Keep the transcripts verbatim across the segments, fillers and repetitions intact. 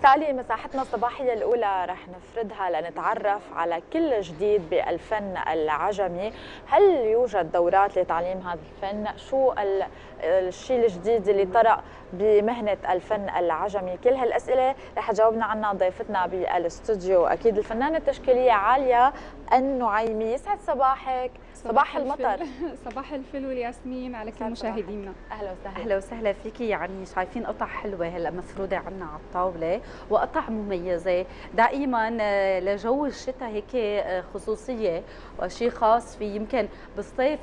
سالي، مساحتنا الصباحية الأولى رح نفردها لنتعرف على كل جديد بالفن العجمي. هل يوجد دورات لتعليم هذا الفن؟ شو الشيء الجديد اللي طرأ بمهنة الفن العجمي؟ كل هالأسئلة رح تجاوبنا عنها ضيفتنا بالاستوديو، أكيد الفنانة التشكيلية عالية النعيمي. يسعد صباحك. صباح المطر. صباح الفل والياسمين على كل مشاهدينا. اهلا وسهلا. اهلا وسهلا فيكي. يعني شايفين قطع حلوه هلا مفروده عنا على الطاوله، وقطع مميزه دائما لجو الشتاء، هيك خصوصيه وشيء خاص فيه. يمكن بالصيف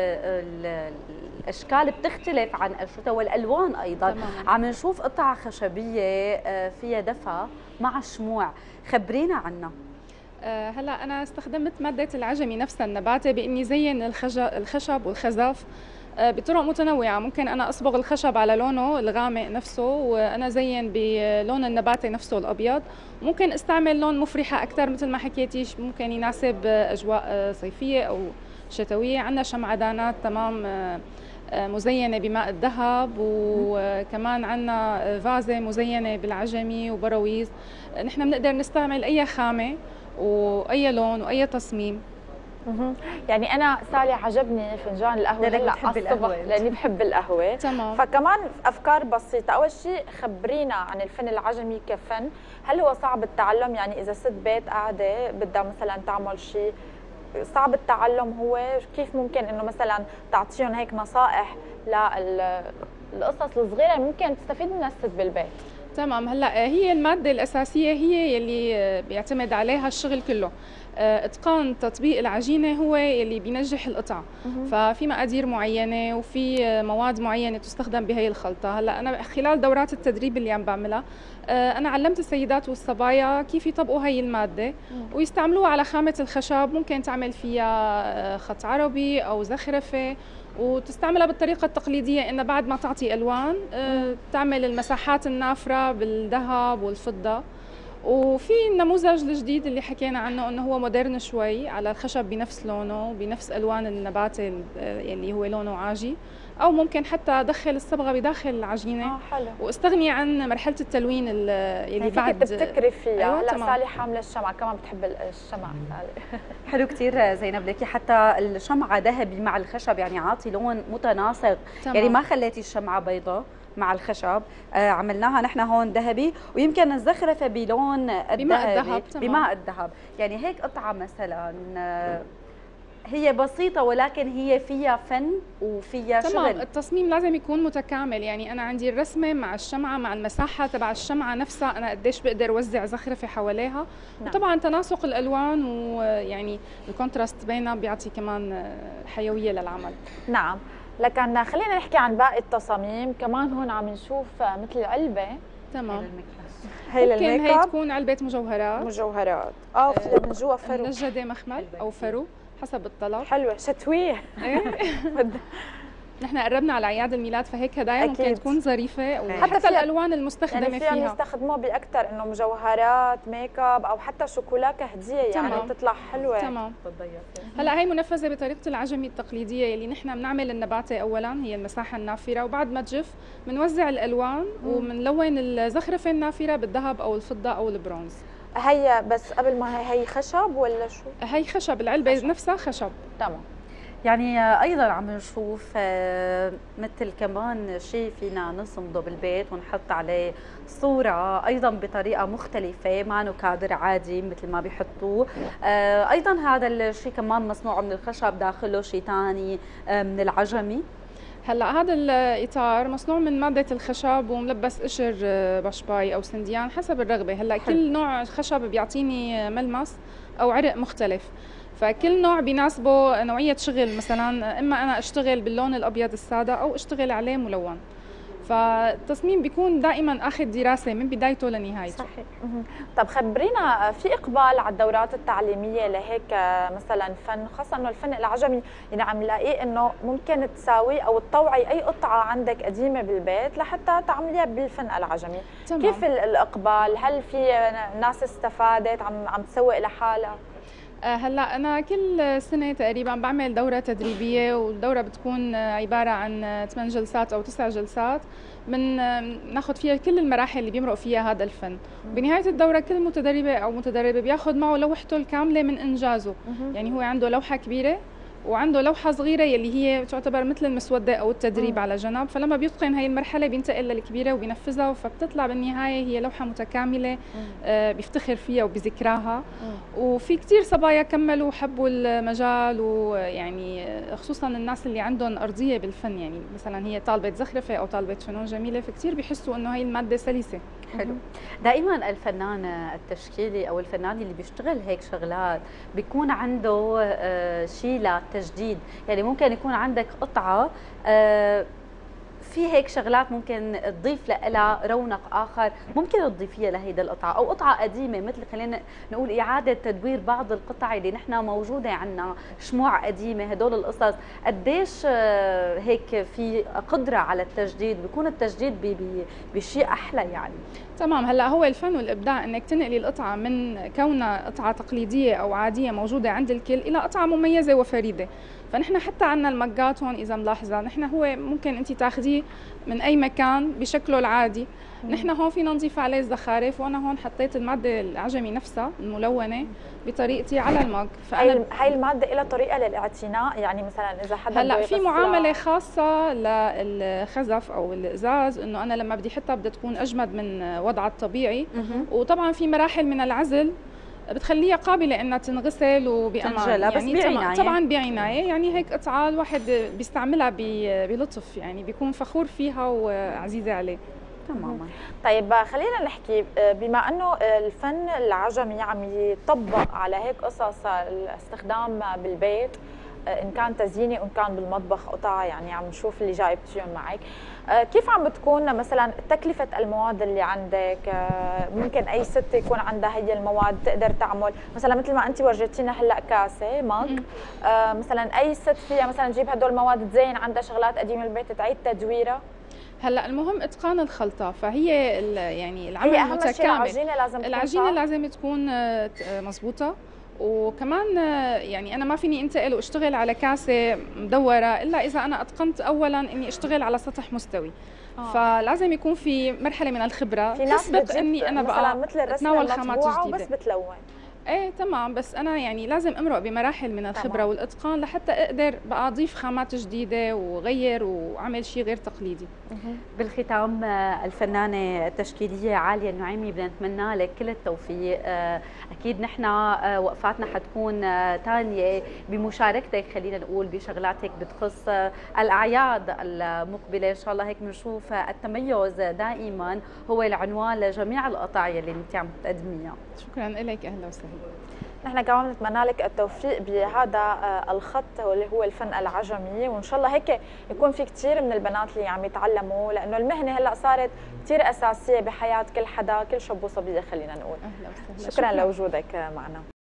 الاشكال بتختلف عن الشتاء والالوان ايضا. تمام. عم نشوف قطع خشبيه فيها دفى مع الشموع، خبرينا عنها. هلا انا استخدمت ماده العجمي نفسها النباتي باني زين الخشب والخزف بطرق متنوعه. ممكن انا اصبغ الخشب على لونه الغامق نفسه، وانا زين بلون النباتي نفسه الابيض. ممكن استعمل لون مفرحه اكثر مثل ما حكيتي، ممكن يناسب اجواء صيفيه او شتويه. عندنا شمعدانات تمام مزينه بماء الذهب، وكمان عندنا فازه مزينه بالعجمي وبراويز. نحن بنقدر نستعمل اي خامه واي لون واي تصميم. يعني انا سالي عجبني فنجان القهوه هلا على الصبح لاني بحب القهوه. تمام. فكمان افكار بسيطه. اول شيء خبرينا عن الفن العجمي كفن. هل هو صعب التعلم؟ يعني اذا ست بيت قاعده بدها مثلا تعمل شيء صعب التعلم، هو كيف ممكن انه مثلا تعطيهم هيك نصائح للقصص الصغيره ممكن تستفيد منها الست بالبيت؟ تمام. هلا هي الماده الاساسيه هي يلي بيعتمد عليها الشغل كله. اتقان تطبيق العجينه هو يلي بينجح القطع. ففي مقادير معينه وفي مواد معينه تستخدم بهي الخلطه. هلا انا خلال دورات التدريب اللي عم بعملها انا علمت السيدات والصبايا كيف يطبقوا هي الماده ويستعملوها على خامه الخشب. ممكن تعمل فيها خط عربي او زخرفه، وتستعملها بالطريقة التقليدية إنها بعد ما تعطي ألوان تعمل المساحات النافرة بالذهب والفضة. وفي النموذج الجديد اللي حكينا عنه إنه هو مودرن شوي على الخشب بنفس لونه بنفس ألوان النبات اللي هو لونه عاجي، أو ممكن حتى أدخل الصبغة بداخل العجينة. آه حلو. واستغني عن مرحلة التلوين اللي يعني بعد تبتكري فيها. أيوة. هلا سالي حاملة الشمعة، كمان بتحب الشمعة سالي. حلو كثير زينب ليكي، حتى الشمعة ذهبي مع الخشب يعني عاطي لون متناسق. تمام. يعني ما خليتي الشمعة بيضاء مع الخشب، آه عملناها نحن هون ذهبي، ويمكن الزخرفة بلون الذهبي بماء الذهب. يعني هيك قطعة مثلا آه هي بسيطة ولكن هي فيها فن وفيها تمام. شغل. التصميم لازم يكون متكامل. يعني أنا عندي الرسمة مع الشمعة مع المساحة تبع الشمعة نفسها، أنا قديش بقدر وزع زخرفة حواليها. نعم. وطبعا تناسق الألوان ويعني الكونتراست بينها بيعطي كمان حيوية للعمل. نعم. لكن خلينا نحكي عن باقي التصاميم. كمان هون عم نشوف مثل علبة. تمام. هي ممكن هي تكون علبة مجوهرات. مجوهرات. اه من جوا فرو. منجدة مخمل أو فرو حسب الطلب. حلوة شتوية. نحن قربنا على اعياد الميلاد، فهيك هدايا ممكن تكون ظريفه، وحتى الالوان المستخدمه يعني فيها يعني يستخدموها باكثر انه مجوهرات ميك اب او حتى شوكولا كهديه. يعني تمام. بتطلع حلوه. تمام. هلا هي منفذه بطريقه العجمي التقليديه اللي نحن بنعمل النباتة اولا هي المساحه النافره، وبعد ما تجف بنوزع الالوان وبنلون الزخرفه النافره بالذهب او الفضه او البرونز. هي بس قبل ما هي هي خشب ولا شو؟ هي خشب، العلبه خشب. نفسها خشب. تمام. يعني ايضا عم نشوف مثل كمان شيء فينا نصمده بالبيت ونحط عليه صوره ايضا بطريقه مختلفه، ما انه كادر عادي مثل ما بيحطوه. ايضا هذا الشيء كمان مصنوع من الخشب، داخله شيء ثاني من العجمي. هلا هذا الاطار مصنوع من ماده الخشب وملبس قشر بشباي او سنديان حسب الرغبه. هلا كل نوع خشب بيعطيني ملمس او عرق مختلف، فكل نوع بيناسبه نوعيه شغل. مثلا اما انا اشتغل باللون الابيض الساده او اشتغل عليه ملون. فالتصميم بيكون دائما اخذ دراسه من بدايته لنهايته. صحيح. طب خبرينا، في اقبال على الدورات التعليميه لهيك مثلا فن، خاصه انه الفن العجمي يعني عم نلاقيه انه ممكن تساوي او تطوعي اي قطعه عندك قديمه بالبيت لحتى تعمليها بالفن العجمي. تمام. كيف الاقبال؟ هل في ناس استفادت عم عم تسوق لحالها؟ هلا انا كل سنه تقريبا بعمل دوره تدريبيه، والدوره بتكون عباره عن ثمان جلسات او تسع جلسات من ناخذ فيها كل المراحل اللي بيمرق فيها هذا الفن. بنهايه الدوره كل متدربه او متدربه بياخذ معه لوحته الكامله من انجازه. يعني هو عنده لوحه كبيره وعنده لوحه صغيره يلي هي تعتبر مثل المسوده او التدريب مم. على جنب، فلما بيتقن هي المرحله بينتقل للكبيره وبينفذها، فبتطلع بالنهايه هي لوحه متكامله آه بيفتخر فيها وبذكراها. وفي كثير صبايا كملوا وحبوا المجال، ويعني خصوصا الناس اللي عندهم ارضيه بالفن، يعني مثلا هي طالبه زخرفه او طالبه فنون جميله، فكثير بيحسوا انه هي الماده سلسه. حلو. دائما الفنان التشكيلي او الفنان اللي بيشتغل هيك شغلات بيكون عنده آه شيء للتجديد، يعني ممكن يكون عندك قطعه آه في هيك شغلات ممكن تضيف لها رونق اخر، ممكن تضيفيها لهيدا القطعه، او قطعه قديمه مثل خلينا نقول اعاده تدوير بعض القطع اللي نحن موجوده عندنا، شموع قديمه، هدول القصص قديش هيك في قدره على التجديد، بيكون التجديد بشيء احلى يعني. تمام. هلا هو الفن والابداع انك تنقلي القطعه من كونها قطعه تقليديه او عاديه موجوده عند الكل الى قطعه مميزه وفريده. فنحن حتى عندنا المقات هون اذا ملاحظه، نحن هو ممكن انت تاخذيه من اي مكان بشكله العادي، نحن هون فينا نضيف عليه الزخارف، وانا هون حطيت الماده العجمي نفسها الملونه بطريقتي على المج. فانا هاي الماده لها طريقه للاعتناء، يعني مثلا اذا حدا هلا في معامله خاصه للخزف او الازاز، انه انا لما بدي احطها بدها تكون اجمد من وضعها الطبيعي، وطبعا في مراحل من العزل بتخليها قابله انها تنغسل وبامان، يعني بس بعنايه. طبعا بعنايه، يعني هيك قطعه الواحد بيستعملها بلطف، يعني بيكون فخور فيها وعزيزه عليه. تماما. طيب خلينا نحكي، بما انه الفن العجمي عم يطبق على هيك قصص الاستخدام بالبيت، ان كان تزييني وان كان بالمطبخ قطع، يعني عم نشوف اللي جايبتيهم معك، كيف عم بتكون مثلا تكلفه المواد اللي عندك؟ ممكن اي ست يكون عندها هي المواد تقدر تعمل مثلا مثل ما انت ورجيتينا هلا كاسه مج، مثلا اي ست فيها مثلا تجيب هدول المواد تزين عندها شغلات قديمه بالبيت تعيد تدويرها. هلا المهم اتقان الخلطه، فهي يعني العمل هي اهم متكامل. شيء العجينه لازم تكون العجينه لازم تكون مضبوطه، وكمان يعني انا ما فيني انتقل واشتغل على كاسه مدوره الا اذا انا اتقنت اولا اني اشتغل على سطح مستوي. آه. فلازم يكون في مرحله من الخبره تسبق اني انا بقى اتناول خامات جديده بس بتلون. ايه تمام، بس انا يعني لازم امرق بمراحل من الخبره تمام. والاتقان لحتى اقدر بقى اضيف خامات جديده وغير واعمل شيء غير تقليدي. بالختام الفنانه التشكيليه عاليه النعيمي بدنا نتمنى لك كل التوفيق، اكيد نحن وقفاتنا حتكون ثانيه بمشاركتك، خلينا نقول بشغلاتك بتخص الاعياد المقبله، ان شاء الله هيك بنشوف التميز دائما هو العنوان لجميع القطع اللي انت عم تقدميها. شكرا لك، اهلا وسهلا. نحن كمان نتمنى لك التوفيق بهذا الخط واللي هو الفن العجمي، وان شاء الله هيك يكون في كثير من البنات اللي عم يتعلموا، لانه المهنه هلا صارت كثير اساسيه بحياه كل حدا، كل شاب وصبيه خلينا نقول. اهلا وسهلا. شكرا, شكرا لوجودك معنا.